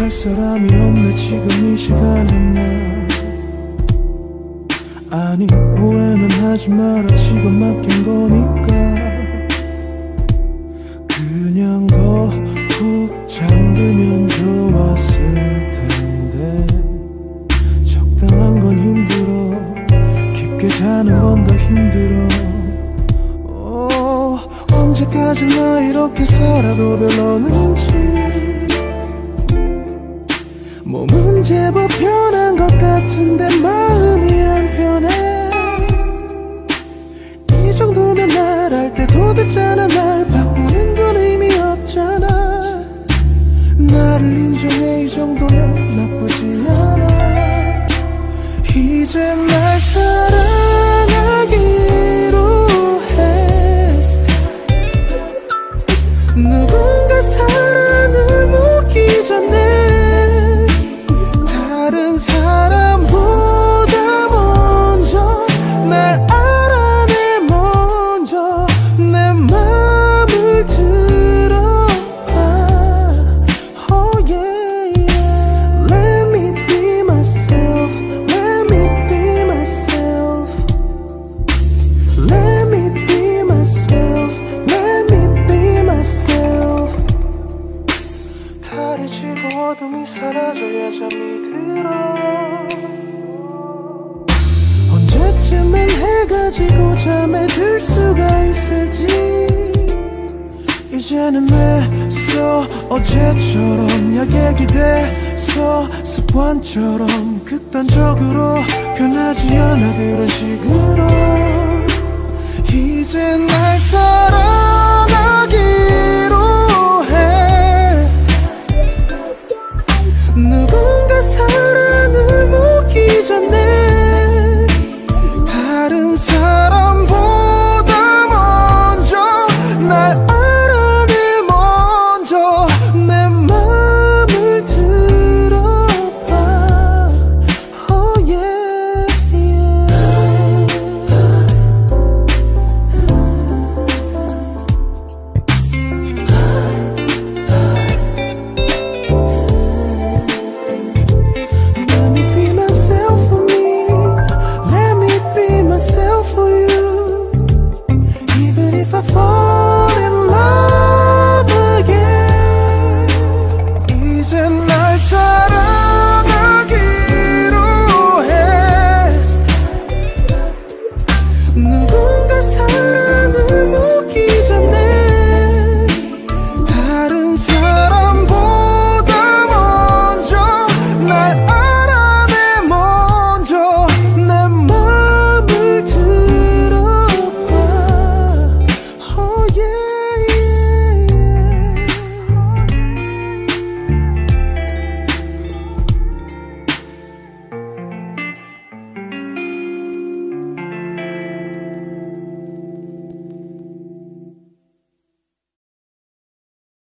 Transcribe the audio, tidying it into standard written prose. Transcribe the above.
할 사람이 없네 지금 이 시간엔 나. 아니 오해는 하지 마라 지금 맡긴 거니까. 그냥 더 푹 잠들면 좋았을 텐데. 적당한 건 힘들어 깊게 자는 건 더 힘들어. 언제까지나 이렇게 살아도 되려는지. 몸은 제법 편한 것 같은데 마음이 안 편해. 이 정도면 말할 때도 됐잖아. 날 바꾸는 건 의미 없잖아. 나를 인정해 이 정도면 나쁘지 않아. 이제 날 사랑하기로 했어. 누군가 사랑을 묻기 전에 다른 사람보다 먼저 날 알아내. 먼저 내 맘을 들어봐. Oh yeah, yeah. Let me be myself. Let me be myself. Let me be myself. Let me be myself. 달이 지고 어둠이 사라져야 잠이 들어. 언제쯤엔 해가 지고 잠에 들 수가 있을지. 이제는 애써 어제처럼 약에 기대서 습관처럼 극단적으로 변하지 않아 그런 식으로. 이제 날 사랑하기